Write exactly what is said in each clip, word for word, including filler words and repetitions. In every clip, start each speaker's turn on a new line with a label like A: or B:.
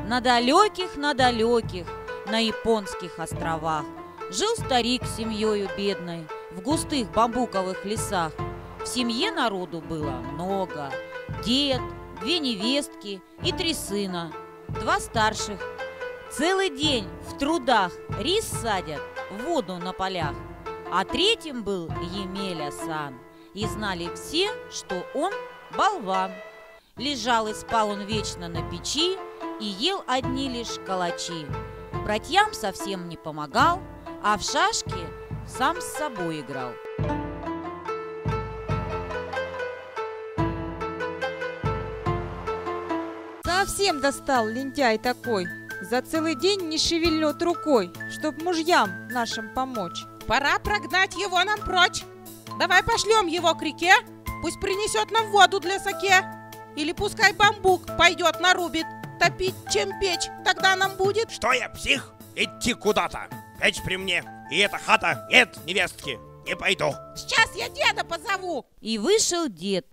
A: На далеких, на далеких, на японских островах жил старик с семьёю бедной в густых бамбуковых лесах. В семье народу было много. Дед, две невестки и три сына, два старших. Целый день в трудах рис садят, воду на полях. А третьим был Емеля-сан. И знали все, что он болван. Лежал и спал он вечно на печи и ел одни лишь калачи. Братьям совсем не помогал, а в шашки сам с собой играл.
B: Совсем достал лентяй такой. За целый день не шевельнет рукой, чтоб мужьям нашим помочь.
C: Пора прогнать его нам прочь. Давай пошлем его к реке, пусть принесет нам воду для саке. Или пускай бамбук пойдет нарубит, топить, чем печь, тогда нам будет.
D: Что я, псих? Идти куда-то. Печь при мне. И эта хата, нет невестки. Не пойду.
C: Сейчас я деда позову.
A: И вышел дед.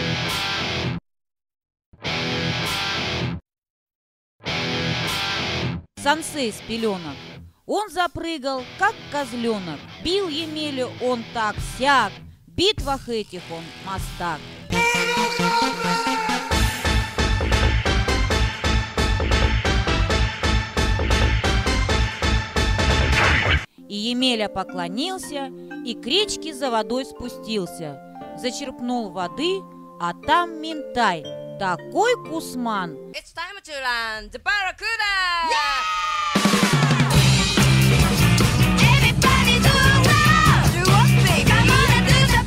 A: Сансей с пеленок. Он запрыгал, как козленок. Бил Емелю он так-сяк. В битвах этих он мастак. И Емеля поклонился, и к речке за водой спустился. Зачерпнул воды, а там минтай, такой кусман.
E: It's time to run the barracuda! Yeah! Everybody do it now! Do what big? Come on and do the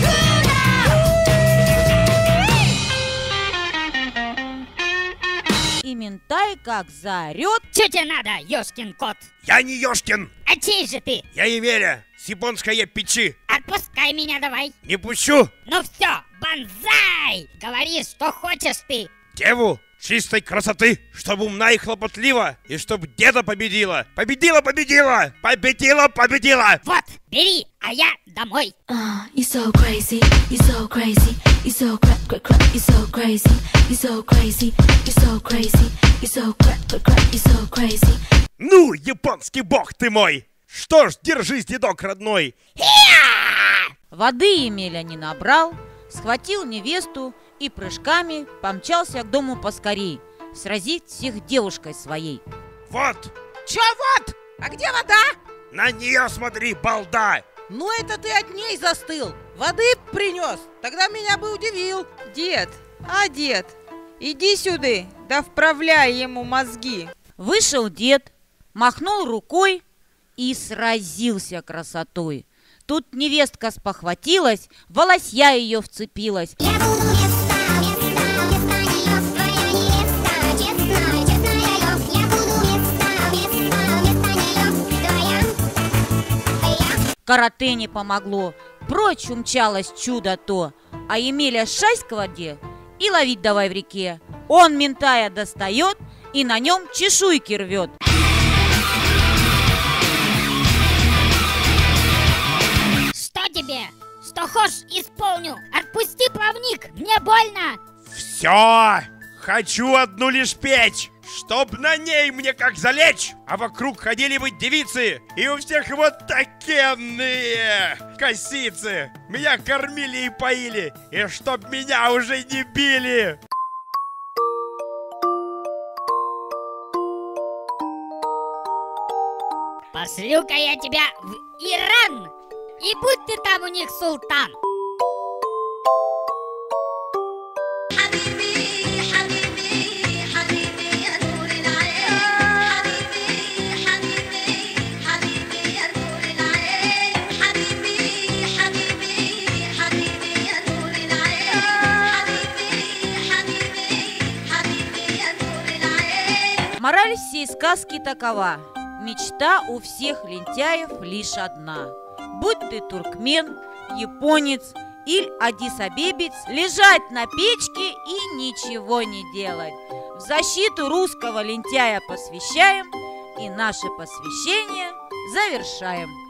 E: barracuda!
A: И минтай как заорет.
F: Че тебе надо, ёшкин кот?
D: Я не Ёшкин.
F: А чей же ты?
D: Я Емеля с японской печи.
F: Отпускай меня давай.
D: Не пущу.
F: Ну все, банзай! Говори, что хочешь ты.
D: Деву чистой красоты, чтобы умна и хлопотлива, и чтоб деда победила. Победила, победила! Победила, победила!
F: Вот, бери, а я домой.
G: Uh, you're so crazy, you're so crazy, you're so crap, crap, crap, you're so crazy, you're so crazy, you're so crazy, you're so crap, crap, crap, you're so crazy.
D: Ну, японский бог ты мой! Что ж, держись, дедок родной!
A: Воды Емеля не набрал, схватил невесту и прыжками помчался к дому поскорей, сразить всех девушкой своей.
D: Вот!
C: Че вот? А где вода?
D: На нее смотри, балда!
C: Ну это ты от ней застыл. Воды принес, тогда меня бы удивил.
B: Дед, а дед, иди сюда, да вправляй ему мозги.
A: Вышел дед, махнул рукой и сразился красотой. Тут невестка спохватилась, в волосья ее вцепилась. Карате не помогло, прочь умчалось чудо то, а Емеля шась к воде и ловить давай в реке. Он минтая достает и на нем чешуйки рвет.
F: Что тебе? Что хочешь, исполню. Отпусти плавник, мне больно.
D: Все! Хочу одну лишь печь, чтоб на ней мне как залечь, а вокруг ходили бы девицы, и у всех вот такенные косицы. Меня кормили и поили, и чтоб меня уже не били.
F: Пошлю-ка я тебя в Иран, и будь ты там у них султан.
A: Мораль всей сказки такова: мечта у всех лентяев лишь одна. Будь ты туркмен, японец или аддис-абебец, лежать на печке и ничего не делать. В защиту русского лентяя посвящаем и наше посвящение завершаем.